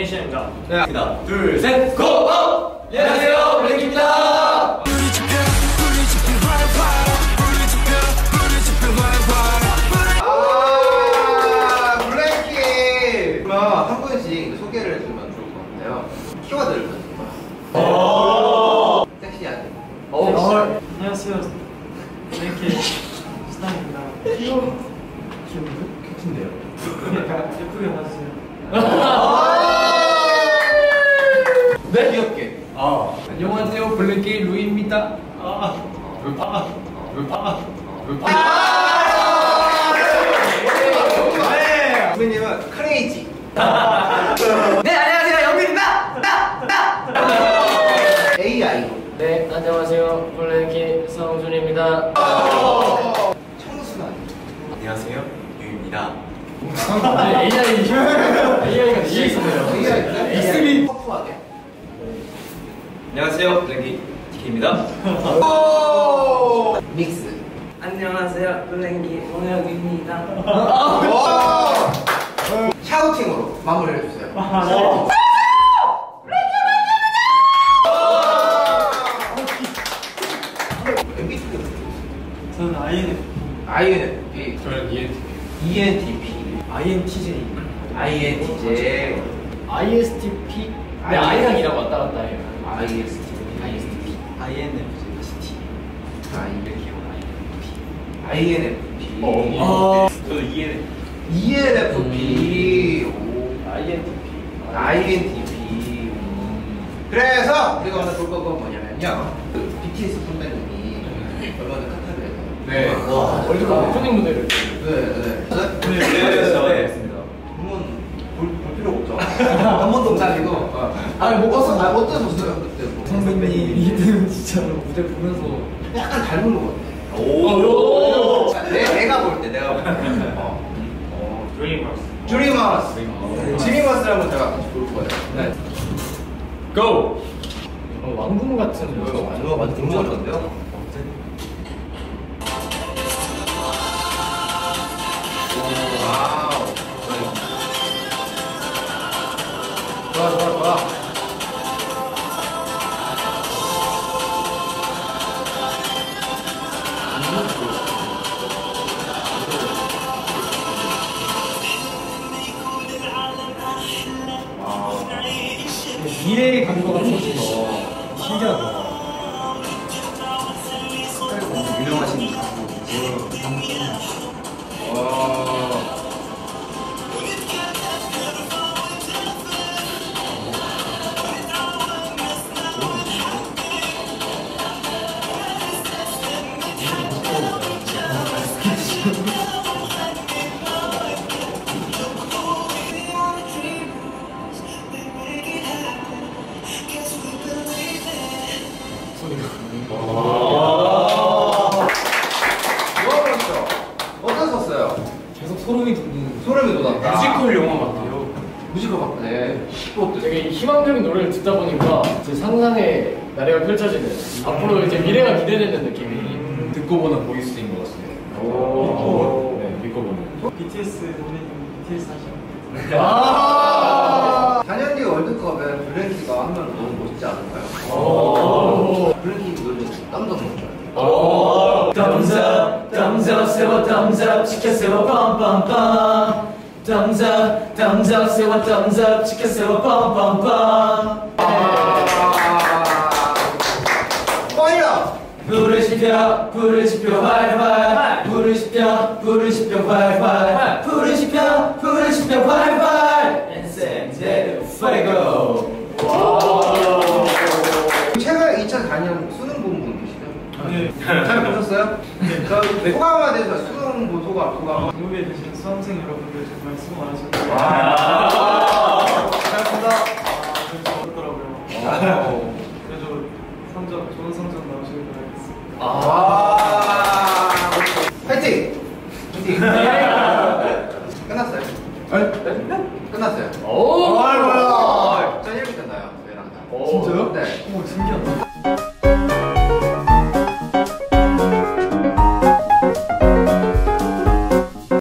시간입니다. 네, 하나, 둘, 셋, 고! 안녕하세요, 블랙입니다. 블랙이 그러면 한 분씩 소개를 해주면 좋을 것 같아요. 키워드를 가지고. 섹시하게. 안녕하세요. 블랙의 스타입니다. 귀여운데? 큐트인데요? 예쁘게 봐주세요. 네, 귀엽게. 안녕하세요, 블랙의 루이입니다. 선배님은 크레이지. 네, 안녕하세요, 영빈입니다. AI. 네, 안녕하세요. 블랙의 성준입니다. 청순한. 안녕하세요, 유입니다. AI가 뒤에 있었네요. AI. 퍼프하게. 안녕하세요, 블랙이 TK입니다. 믹스. 안녕하세요. 블랙의 홍혁입니다. 샤우팅으로 마무리해주세요. 저는 INFP. 저는 ENTP. ENTP. INTJ. INTJ. ISTP? 네, I랑 E랑 왔다 갔다 해요. ISTP. ISTP. INFJ 다시 T. INFP. 저도 ENFP. ENFP. INTP. INTP. 그래서 우리가 오늘 볼 거가 뭐냐면요. 그 BTS 선배님이 얼마 전에 카타르에서 네. 월드컵 오프닝 무대를. 네. 한번 볼 필요 없죠. 한 번도 못 다니고. 아니 못 봤어. 못 들었어요 그때. 뭐. 선배님이 진짜로 무대 보면서 약간 닮은 거 같아. 오. 내가 볼 때. 드리머스. 드리머스를 한번 제가 같이 볼 거예요. 네. 고! 왕궁 같은 완전 궁금하던데요? 와우. 좋아. 미래의 감도가 터지고 신기하다. 유명하신 가수. 와. 어떠셨어요? 계속 소름이 돋는. 소름이 돋았다. 뮤지컬 영화 같아요. 뮤지컬 같네. 되게 희망적인 노래를 듣다 보니까 제 상상의 나래가 펼쳐지는 앞으로 이제 미래가 기대되는 느낌이. 듣고 보는 보이스인 것 같습니다. 네, 믿고 보는. BTS 선배님 BTS 하시면. 4년 뒤 월드컵에 블랙키가 하면 너무 멋있지 않을까요? 블랙키 노래 땀도 못 Thumbs up, 세워 thumbs up, 치켜 세워 빰빰빰. Thumbs up, 세워 thumbs up, 치켜 세워 빰빰빰. 파이어! 불을 지펴 활활. 불을 지펴 활활. 불을 지펴 활활. Encender fuego. 최근 2004년 수능 본 분 계시죠? 네. 잘 보셨어요? 네. 소감에 대해서 수능 본 소감. 한국에 계신 수험생 여러분들 정말 수고 많으셨고요. 잘했습니다. 좀 어렵더라고요. 그래도 좋은 성적 나오시길 바라겠습니다. 파이팅! 끝났어요? 끝났어요. 오! 전 이렇게 됐나요? 저희랑 다. 진짜요? 네. 오, 신기하다.